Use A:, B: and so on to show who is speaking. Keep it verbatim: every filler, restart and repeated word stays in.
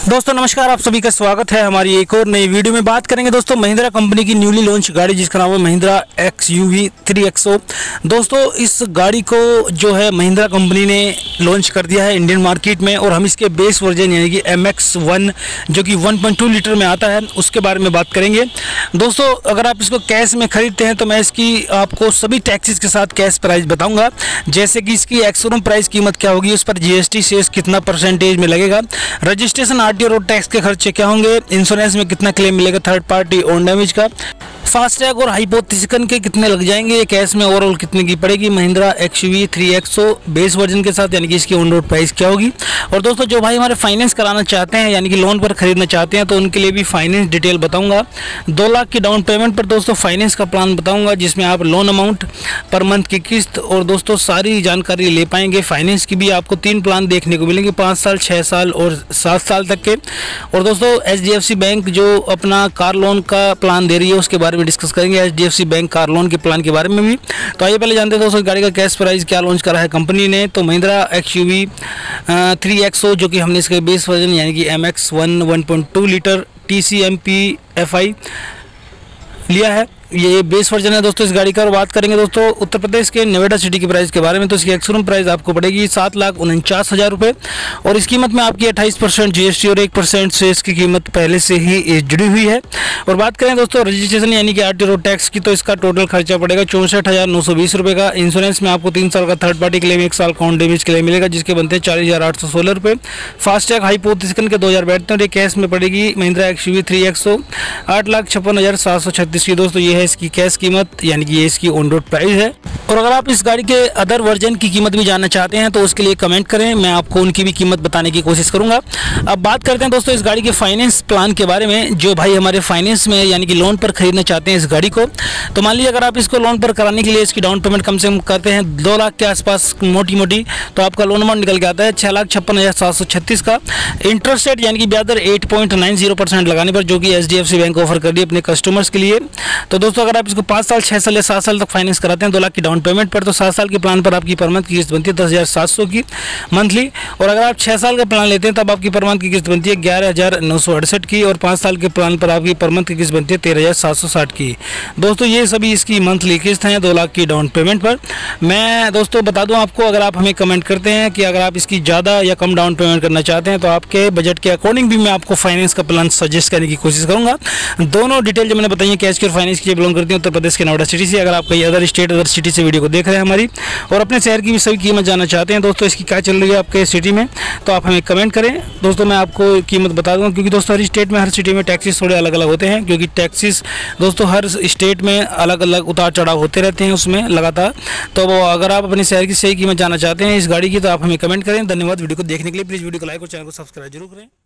A: दोस्तों नमस्कार, आप सभी का स्वागत है हमारी एक और नई वीडियो में। बात करेंगे दोस्तों महिंद्रा कंपनी की न्यूली लॉन्च गाड़ी जिसका नाम है Mahindra X U V three X O. दोस्तों इस गाड़ी को जो है महिंद्रा कंपनी ने लॉन्च कर दिया है इंडियन मार्केट में, और हम इसके बेस वर्जन यानी कि एम एक्स वन जो कि वन पॉइंट टू लीटर में आता है उसके बारे में बात करेंगे। दोस्तों अगर आप इसको कैश में खरीदते हैं तो मैं इसकी आपको सभी टैक्सेस के साथ कैश प्राइस बताऊँगा, जैसे कि इसकी एक्सशोरूम प्राइस कीमत क्या होगी, उस पर जी एस टी सेस कितना परसेंटेज में लगेगा, रजिस्ट्रेशन आरटीओ रोड टैक्स के खर्चे क्या होंगे, इंश्योरेंस में कितना क्लेम मिलेगा थर्ड पार्टी ओन डैमेज का, फास्टैग और हाइपोथेसिकन के कितने लग जाएंगे, कैश में ओवरऑल कितने की पड़ेगी Mahindra X U V three X O base version के साथ, यानी कि इसकी ऑन रोड प्राइस क्या होगी। और दोस्तों जो भाई हमारे फाइनेंस कराना चाहते हैं यानी कि लोन पर खरीदना चाहते हैं तो उनके लिए भी फाइनेंस डिटेल बताऊंगा। दो लाख की डाउन पेमेंट पर दोस्तों फाइनेंस का प्लान बताऊंगा जिसमें आप लोन अमाउंट, पर मंथ की किस्त और दोस्तों सारी जानकारी ले पाएंगे। फाइनेंस की भी आपको तीन प्लान देखने को मिलेंगे, पाँच साल, छः साल और सात साल तक के। और दोस्तों H D F C bank जो अपना कार लोन का प्लान दे रही है उसके बारे में डिस्कस करेंगे, H D F C bank car loan के प्लान के बारे में भी। तो आइए पहले जानते हैं दोस्तों गाड़ी का कैश प्राइस क्या लॉन्च करा है कंपनी ने। तो Mahindra X U V three X O जो कि हमने इसके बेस वर्जन यानी कि M X one one point two litre T C M P F I लिया है, ये बेस वर्जन है दोस्तों इस गाड़ी का। और बात करेंगे दोस्तों उत्तर प्रदेश के नोएडा सिटी की प्राइस के बारे में, तो इसकी एक्सशोरूम प्राइस आपको पड़ेगी सात लाख उनचास हज़ार रुपये, और इस कीमत में आपकी अट्ठाईस परसेंट जी एस टी और एक परसेंट से इसकी कीमत पहले से ही जुड़ी हुई है। और बात करें दोस्तों रजिस्ट्रेशन यानी कि आरटीओ रोड टैक्स की, तो इसका टोटल खर्चा पड़ेगा चौंसठ हज़ार नौ सौ बीस रुपये का। इंश्योरेंस में आपको तीन साल का थर्ड पार्टी क्लेम, एक साल का ऑन डैमेज क्लेम मिलेगा जिसके बनते हैं चालीस हज़ार आठ सौ सोलह रुपये। फास्टैग हाइपोथेसिकन के दो हज़ार बैठते हैं और ये कैश में पड़ेगी Mahindra X U V three X O आठ लाख छप्पन हज़ार सात सौ छत्तीस की। दोस्तों ये है इसकी कैश कीमत यानी कि ये इसकी ऑन रोड प्राइस है। और अगर आप इस गाड़ी के अदर वर्जन की कीमत भी जानना चाहते हैं तो उसके लिए कमेंट करें, मैं आपको उनकी भी कीमत बताने की कोशिश करूंगा। अब बात करते हैं दोस्तों इस गाड़ी के फाइनेंस प्लान के बारे में। जो भाई हमारे फाइनेंस में यानी कि लोन पर खरीदना चाहते हैं इस गाड़ी को, तो मान लीजिए अगर आप इसको लोन पर कराने के लिए इसकी डाउन पेमेंट कम से कम करते हैं दो लाख के आसपास मोटी मोटी, तो आपका लोन अमाउंट निकल के आता है छः लाख छप्पन हज़ार सात सौ छत्तीस का। इंटरेस्ट रेट यानी कि ब्याज दर eight point nine zero percent लगाने पर, जो कि H D F C bank offer कर रही है अपने कस्टमर्स के लिए। तो दोस्तों अगर आप इसको पाँच साल, छः साल या सात साल तक फाइनेंस कराते हैं दो लाख की डाउन पेमेंट पर, तो सात साल के प्लान पर आपकी पर मंथ की किस्त बनती है दस हज़ार सात सौ की मंथली। और अगर आप छः साल का प्लान लेते हैं तब आपकी पर मंथ की किस्त बनती है ग्यारह हज़ार नौ सौ अड़सठ की, और पाँच साल के प्लान पर आपकी पर मंथ की किस्त बनती है तेरह हज़ार सात सौ साठ की। दोस्तों ये सभी इसकी मंथली किस्त हैं दो लाख की डाउन पेमेंट पर। मैं दोस्तों बता दूं आपको, अगर आप हमें कमेंट करते हैं कि अगर आप इसकी ज़्यादा या कम डाउन पेमेंट करना चाहते हैं तो आपके बजट के अकॉर्डिंग भी मैं आपको फाइनेंस का प्लान सजेस्ट करने की कोशिश करूँगा। दोनों डिटेल जो मैंने बताई है कैश की और फाइनेंस की बिलोंग करती है उत्तर प्रदेश के नोएडा सिटी से। अगर आप कहीं अदर स्टेट, अदर सिटी से वीडियो को देख रहे हैं हमारी और अपने शहर की भी सभी कीमत जानना चाहते हैं दोस्तों इसकी क्या चल रही है आपके सिटी में, तो आप हमें कमेंट करें। दोस्तों मैं आपको कीमत बता दूंगा, क्योंकि दोस्तों हर स्टेट में, हर सिटी में टैक्सेस थोड़े अलग अलग होते हैं, क्योंकि टैक्सेस दोस्तों हर स्टेट में अलग अलग उतार चढ़ाव होते रहते हैं उसमें लगातार। तो अगर आप अपने शहर की सही कीमत जानना चाहते हैं इस गाड़ी की तो आप हमें कमेंट करें। धन्यवाद वीडियो को देखने के लिए। प्लीज़ वीडियो को लाइक और चैनल को सब्सक्राइब जरूर करें।